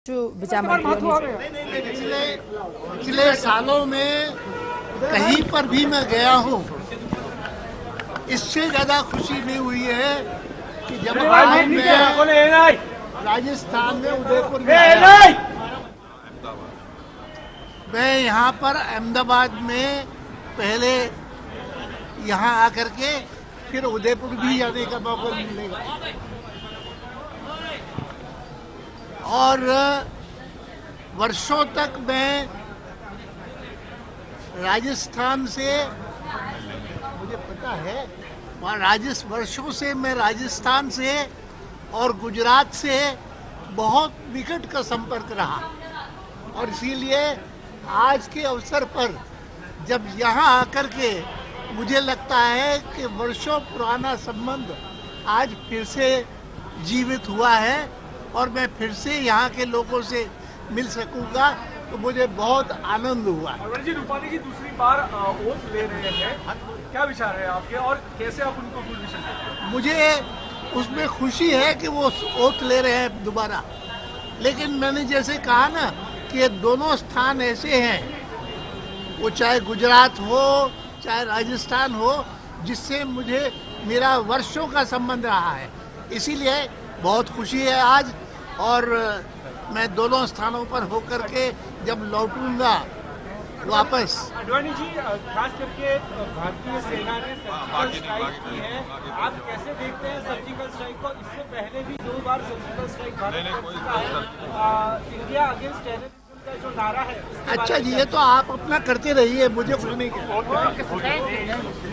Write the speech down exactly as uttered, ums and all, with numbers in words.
पिछले पिछले सालों में कहीं पर भी मैं गया हूँ, इससे ज्यादा खुशी नहीं हुई है कि जब आज मैं राजस्थान में उदयपुर में आया। मैं यहाँ पर अहमदाबाद में पहले यहाँ आकर के फिर उदयपुर भी जाने का मौका मिलेगा और वर्षों तक मैं राजस्थान से, मुझे पता है वहाँ राजस्थान, वर्षों से मैं राजस्थान से और गुजरात से बहुत निकट का संपर्क रहा और इसीलिए आज के अवसर पर जब यहाँ आकर के मुझे लगता है कि वर्षों पुराना संबंध आज फिर से जीवित हुआ है और मैं फिर से यहाँ के लोगों से मिल सकूंगा, तो मुझे बहुत आनंद हुआ। विजय रूपानी जी दूसरी बार ओथ ले रहे हैं, क्या विचार है आपके और कैसे आप उनको गुड विशन करते हैं? मुझे उसमें खुशी है कि वो ओथ ले रहे हैं दोबारा, लेकिन मैंने जैसे कहा ना कि ये दोनों स्थान ऐसे हैं, वो चाहे गुजरात हो चाहे राजस्थान हो, जिससे मुझे मेरा वर्षों का संबंध रहा है, इसीलिए बहुत खुशी है आज। और मैं दोनों स्थानों पर होकर के जब लौटूंगा वापस। अडवाणी जी, खास करके भारतीय सेना ने सर्जिकल स्ट्राइक की है, आप कैसे देखते हैं सर्जिकल स्ट्राइक को? इससे पहले भी दो बार सर्जिकल स्ट्राइक भारत कर चुका है। इंडिया अगेंस्ट टेररिज्म का जो नारा है, अच्छा जी, ये तो आप अपना करते रहिए, मुझे कुछ नहीं कहना।